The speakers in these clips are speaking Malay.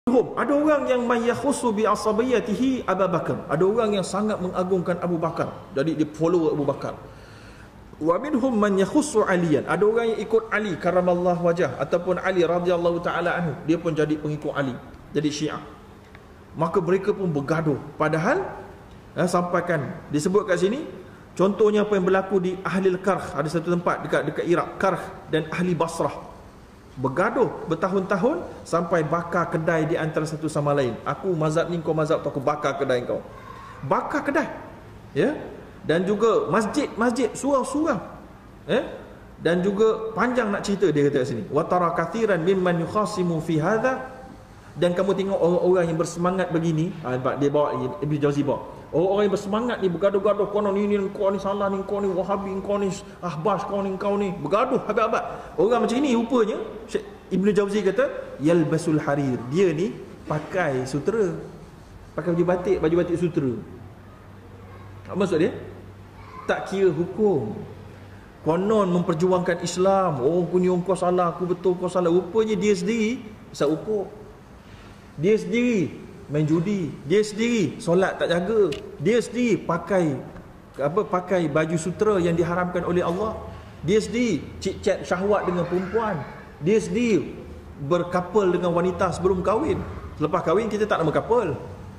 Ada orang yang mayakhusu bi asabiyatihi Abu Bakar. Ada orang yang sangat mengagungkan Abu Bakar. Jadi dia follow Abu Bakar. Wa minhum man yakhussu Aliyan. Ada orang yang ikut Ali karamallahu wajah ataupun Ali radhiyallahu taala anhu. Dia pun jadi pengikut Ali, jadi Syiah. Maka mereka pun bergaduh. Padahal sampaikan disebut kat sini contohnya apa yang berlaku di Ahli Karh, ada satu tempat dekat Iraq, Karh dan Ahli Basrah. Bergaduh bertahun-tahun sampai bakar kedai di antara satu sama lain. Aku mazhab ni, kau mazhab tu, aku bakar kedai kau. Bakar kedai. Ya. Dan juga masjid, surau-surau. Ya. Dan juga panjang nak cerita dia kata kat sini. Wa tara kathiran mimman yukhasimu fi hadha. Dan kamu tengok orang-orang yang bersemangat begini, dia bawa Ibnu Jauzi bawa. Orang-orang yang bersemangat ni bergaduh-gaduh, konon ni kau ni salah ni, kau ni Wahabi, kau ni Ahbas, kau ni bergaduh habis-habis. Orang macam ini rupanya Ibnu Jauzi kata yalbasul harir. Dia ni pakai sutera. Pakai baju batik sutera. Apa maksud dia? Tak kira hukum. Konon memperjuangkan Islam. Oh, kau salah, aku betul, kau salah. Rupanya dia sendiri isap upuk. Dia sendiri main judi, dia sendiri solat tak jaga, dia sendiri pakai baju sutera yang diharamkan oleh Allah, dia sendiri cik-chat syahwat dengan perempuan, dia sendiri berkapal dengan wanita sebelum kahwin. Selepas kahwin kita tak nak berkapal.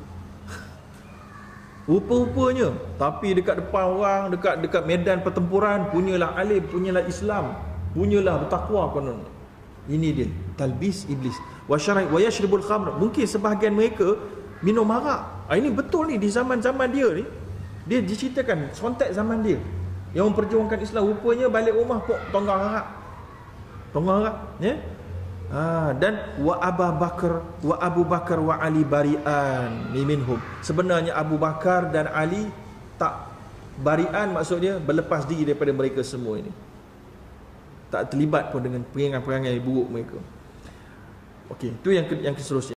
Rupa-rupanya, tapi dekat depan orang, dekat medan pertempuran, punyalah alim, punyalah Islam, punyalah bertakwa konon. Ini dia talbis iblis. Wa yashribul khamr. Mungkin sebahagian mereka minum arak. Ini betul ni di zaman-zaman dia ni. Dia diceritakan konteks zaman dia yang memperjuangkan Islam. Rupanya balik rumah pok tonggang arak. Ya. Dan wa Abu Bakar wa Ali bari'an minhum. Sebenarnya Abu Bakar dan Ali tak bari'an, maksudnya berlepas diri daripada mereka semua ini. Tak terlibat pun dengan perangai-perangai buruk mereka. Okey, itu yang seterusnya.